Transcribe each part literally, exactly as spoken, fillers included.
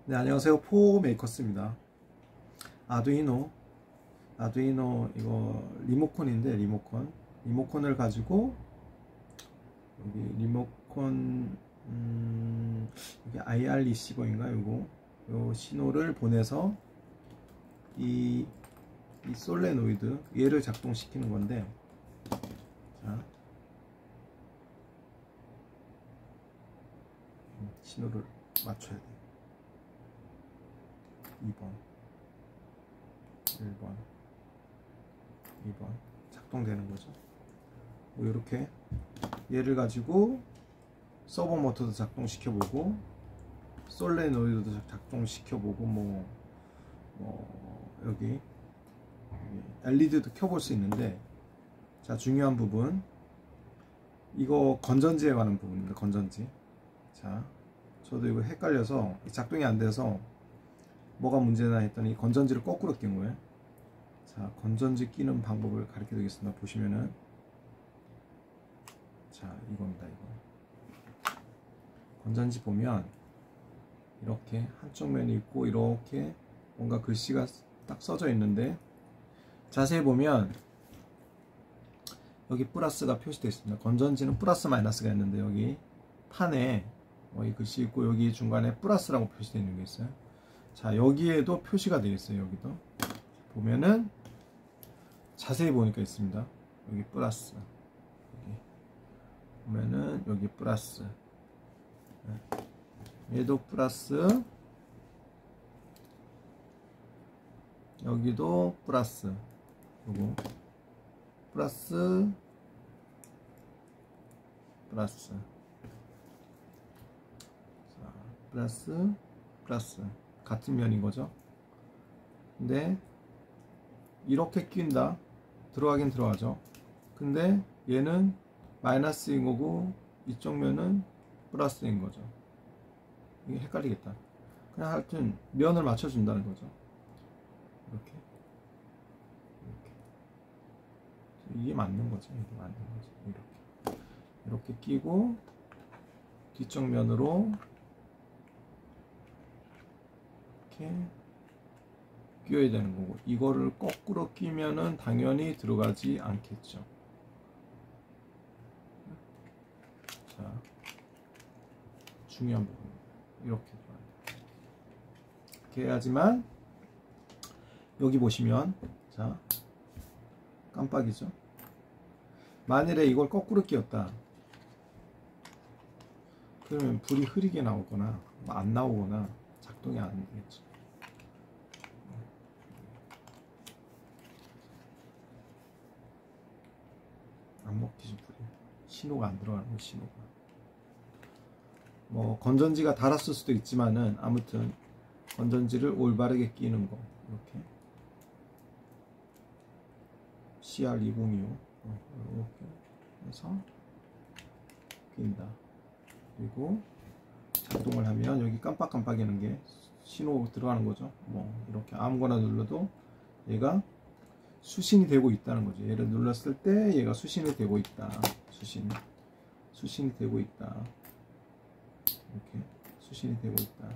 네, 안녕하세요. 포메이커스입니다. 아두이노 아두이노 이거 리모컨인데 리모컨 리모컨을 가지고 여기 리모컨 음, 이게 아이알 리시버인가 요거 요 신호를 보내서 이, 이 솔레노이드 얘를 작동시키는 건데, 자 신호를 맞춰야 돼. 이 번 일 번 이 번 작동되는 거죠. 뭐 이렇게 얘를 가지고 서버 모터도 작동시켜 보고 솔레노이드도 작동시켜 보고 뭐, 뭐 여기 엘이디도 켜볼 수 있는데, 자 중요한 부분 이거 건전지에 관한 부분입니다. 건전지. 자 저도 이거 헷갈려서 작동이 안 돼서 뭐가 문제나 했더니 건전지를 거꾸로 낀 거예요. 자 건전지 끼는 방법을 가르쳐 드리겠습니다. 보시면은 자 이겁니다. 이거 건전지 보면 이렇게 한쪽 면이 있고 이렇게 뭔가 글씨가 딱 써져 있는데, 자세히 보면 여기 플러스가 표시되어 있습니다. 건전지는 플러스 마이너스가 있는데 여기 판에 여기 글씨 있고 여기 중간에 플러스라고 표시되어 있는 게 있어요. 자 여기에도 표시가 되어 있어요. 여기도 보면은 자세히 보니까 있습니다. 여기 플러스, 여기 보면은 여기 플러스, 얘도 플러스, 여기도 플러스, 요거 플러스 플러스, 자 플러스 플러스 같은 면인 거죠. 근데 이렇게 낀다, 들어가긴 들어가죠. 근데 얘는 마이너스인 거고 이쪽 면은 플러스인 거죠. 이게 헷갈리겠다. 그냥 하여튼 면을 맞춰 준다는 거죠. 이렇게 이렇게 이게 맞는 거죠. 이게 맞는 거죠. 이렇게 이렇게 끼고 뒤쪽 면으로 이렇게 끼워야 되는 거고, 이거를 거꾸로 끼면은 당연히 들어가지 않겠죠. 자 중요한 부분 이렇게 이렇게 해야지만, 여기 보시면 자 깜빡이죠. 만일에 이걸 거꾸로 끼웠다 그러면 불이 흐리게 나오거나 안 나오거나 작동이 안 되겠죠. 안 먹히죠. 불이 신호가 안 들어가는 거, 신호가. 뭐 건전지가 닳았을 수도 있지만은 아무튼 건전지를 올바르게 끼는 거, 이렇게 씨알 이공이오 이렇게 해서 낀다. 그리고 작동을 하면 여기 깜빡깜빡이는 게 신호 들어가는 거죠. 뭐 이렇게 아무거나 눌러도 얘가 수신이 되고 있다는 거죠. 얘를 눌렀을 때 얘가 수신이 되고 있다. 수신 수신이 되고 있다. 이렇게 수신이 되고 있다.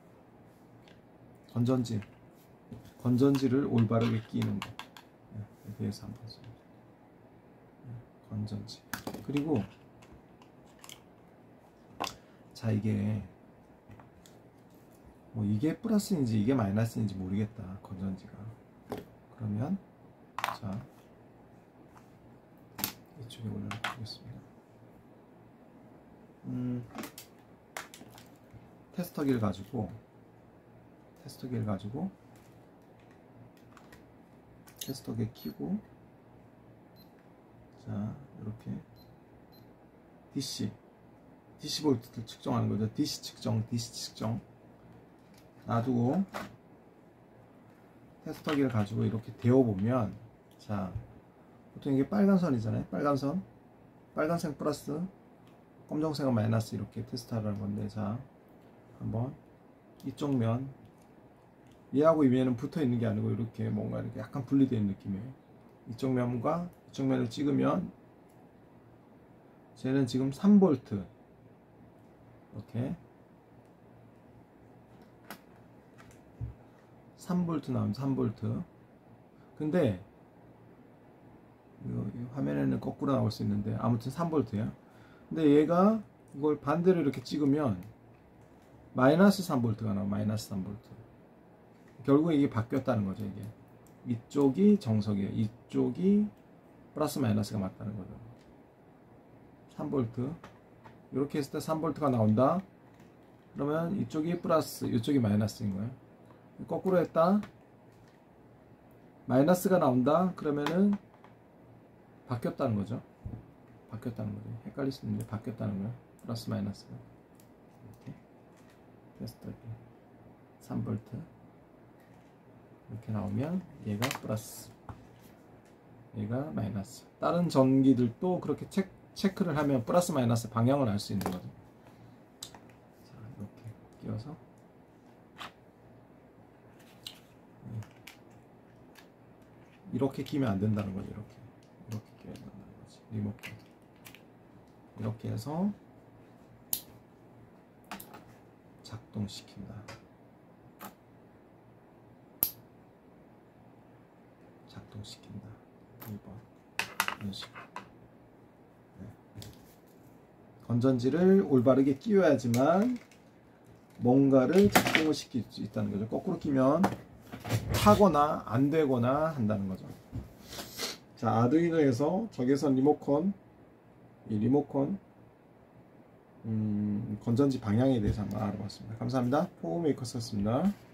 건전지 건전지를 올바르게 끼는 거, 에 대해서 한번 써요. 건전지. 그리고 자 이게 뭐 이게 플러스인지 이게 마이너스인지 모르겠다, 건전지가. 그러면 자 이쪽에 올려놓겠습니다. 음, 테스터기를 가지고 테스터기를 가지고 테스터기 키고, 자 이렇게 디씨 디씨 볼트를 측정하는 거죠. 디씨 측정, 디씨 측정 놔두고 테스터기를 가지고 이렇게 데워보면, 자 보통 이게 빨간 선이잖아요. 빨간 선, 빨간색 플러스, 검정색은 마이너스, 이렇게 테스트하는 건데, 자 한번 이쪽 면, 얘하고 이 면은 붙어 있는 게 아니고 이렇게 뭔가 이렇게 약간 분리되어 있는 느낌이에요. 이쪽 면과 이쪽 면을 찍으면 쟤는 지금 삼 볼트 이렇게 삼 볼트 나오면 삼 볼트. 근데 이 화면에는 거꾸로 나올 수 있는데 아무튼 삼 볼트야. 근데 얘가 이걸 반대로 이렇게 찍으면 마이너스 삼 볼트가 나와. 마이너스 삼 볼트. 결국 이게 바뀌었다는 거죠. 이게 이쪽이 정석이에요. 이쪽이 플러스 마이너스가 맞다는 거죠. 삼 볼트. 이렇게 했을 때 삼 볼트가 나온다. 그러면 이쪽이 플러스, 이쪽이 마이너스인 거예요. 거꾸로 했다. 마이너스가 나온다. 그러면은 바뀌었다는 거죠. 바뀌었다는 거죠. 헷갈릴 수 있는데 바뀌었다는 거예요. 플러스 마이너스가. 이렇게 테스트 삼 볼트 이렇게 나오면 얘가 플러스, 얘가 마이너스. 다른 전기들도 그렇게 체, 체크를 하면 플러스 마이너스 방향을 알 수 있는 거죠. 자, 이렇게 끼워서 이렇게 끼면 안 된다는 거죠. 이렇게 이렇게 끼워야 된다는 거지. 리모컨 이렇게 해서 작동시킨다. 작동시킨다. 이 번 이런 식으로. 네. 건전지를 올바르게 끼워야지만 뭔가를 작동을 시킬 수 있다는 거죠. 거꾸로 끼면 타거나 안 되거나 한다는 거죠. 자, 아두이노에서 적외선 리모컨, 이 리모컨 음, 건전지 방향에 대해서 한번 알아봤습니다. 감사합니다. 포그메이커스였습니다.